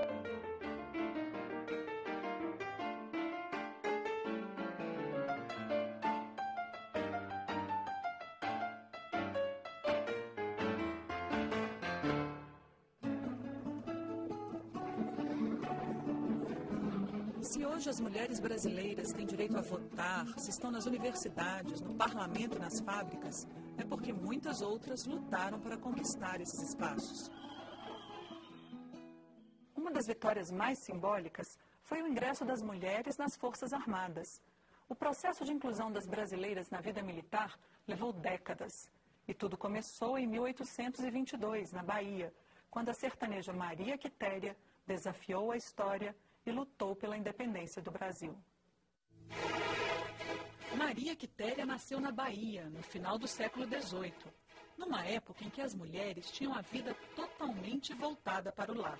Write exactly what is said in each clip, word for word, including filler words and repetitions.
Se hoje as mulheres brasileiras têm direito a votar, se estão nas universidades, no parlamento e nas fábricas, é porque muitas outras lutaram para conquistar esses espaços. Uma das vitórias mais simbólicas foi o ingresso das mulheres nas Forças Armadas. O processo de inclusão das brasileiras na vida militar levou décadas. E tudo começou em mil oitocentos e vinte e dois, na Bahia, quando a sertaneja Maria Quitéria desafiou a história e lutou pela independência do Brasil. Maria Quitéria nasceu na Bahia, no final do século dezoito, numa época em que as mulheres tinham a vida totalmente voltada para o lar.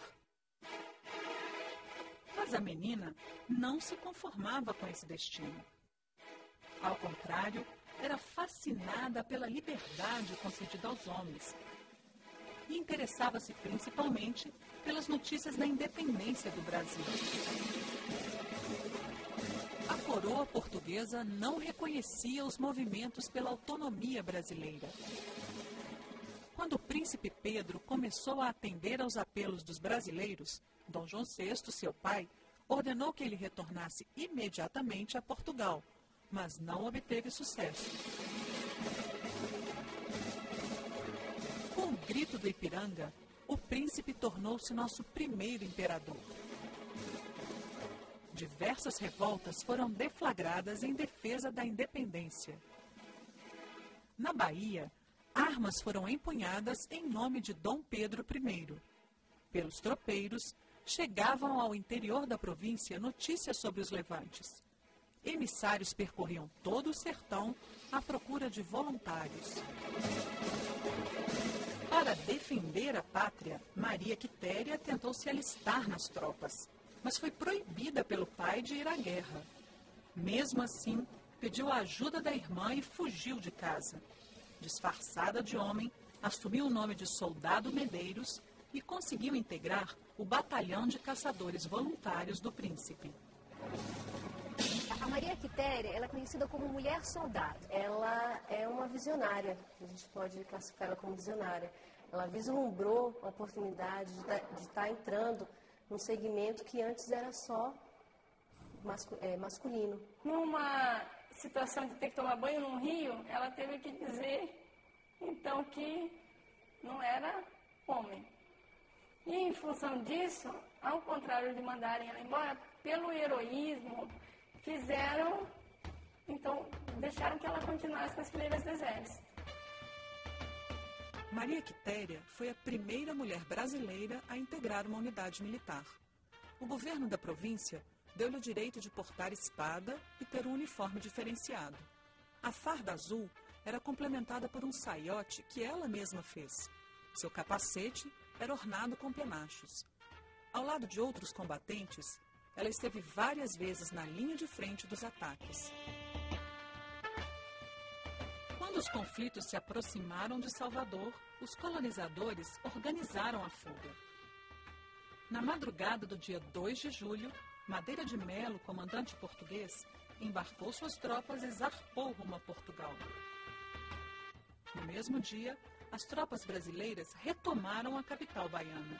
Mas a menina não se conformava com esse destino. Ao contrário, era fascinada pela liberdade concedida aos homens e interessava-se principalmente pelas notícias da independência do Brasil. A coroa portuguesa não reconhecia os movimentos pela autonomia brasileira. Quando o príncipe Pedro começou a atender aos apelos dos brasileiros, Dom João sexto, seu pai, ordenou que ele retornasse imediatamente a Portugal, mas não obteve sucesso. Com o grito do Ipiranga, o príncipe tornou-se nosso primeiro imperador. Diversas revoltas foram deflagradas em defesa da independência. Na Bahia, armas foram empunhadas em nome de Dom Pedro I. Pelos tropeiros, chegavam ao interior da província notícias sobre os levantes. Emissários percorriam todo o sertão à procura de voluntários. Para defender a pátria, Maria Quitéria tentou se alistar nas tropas, mas foi proibida pelo pai de ir à guerra. Mesmo assim, pediu a ajuda da irmã e fugiu de casa. Disfarçada de homem, assumiu o nome de Soldado Medeiros e conseguiu integrar o batalhão de caçadores voluntários do príncipe. A Maria Quitéria, ela é conhecida como mulher soldado. Ela é uma visionária, a gente pode classificá-la como visionária. Ela vislumbrou a oportunidade de estar entrando num segmento que antes era só mascu- é, masculino. Numa situação de ter que tomar banho num rio, ela teve que dizer, então, que não era homem. E em função disso, ao contrário de mandarem ela embora, pelo heroísmo, fizeram, então, deixaram que ela continuasse nas fileiras do exército. Maria Quitéria foi a primeira mulher brasileira a integrar uma unidade militar. O governo da província deu-lhe o direito de portar espada e ter um uniforme diferenciado. A farda azul era complementada por um saiote que ela mesma fez. Seu capacete era ornado com penachos. Ao lado de outros combatentes, ela esteve várias vezes na linha de frente dos ataques. Quando os conflitos se aproximaram de Salvador, os colonizadores organizaram a fuga. Na madrugada do dia dois de julho, Madeira de Melo, comandante português, embarcou suas tropas e zarpou rumo a Portugal. No mesmo dia, as tropas brasileiras retomaram a capital baiana.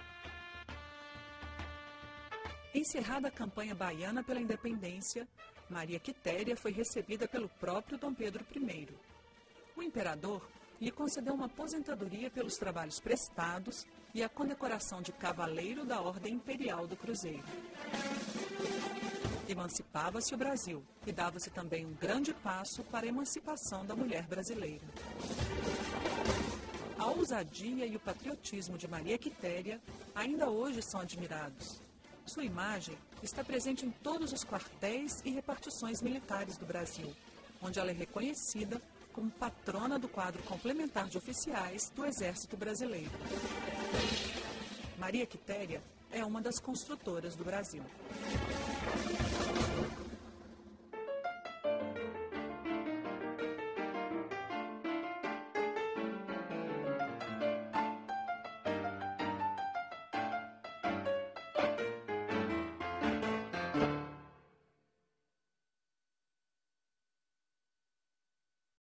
Encerrada a campanha baiana pela independência, Maria Quitéria foi recebida pelo próprio Dom Pedro I. O imperador lhe concedeu uma aposentadoria pelos trabalhos prestados e a condecoração de Cavaleiro da Ordem Imperial do Cruzeiro. Emancipava-se o Brasil e dava-se também um grande passo para a emancipação da mulher brasileira. A ousadia e o patriotismo de Maria Quitéria ainda hoje são admirados. Sua imagem está presente em todos os quartéis e repartições militares do Brasil, onde ela é reconhecida como patrona do quadro complementar de oficiais do Exército Brasileiro. Maria Quitéria é uma das construtoras do Brasil.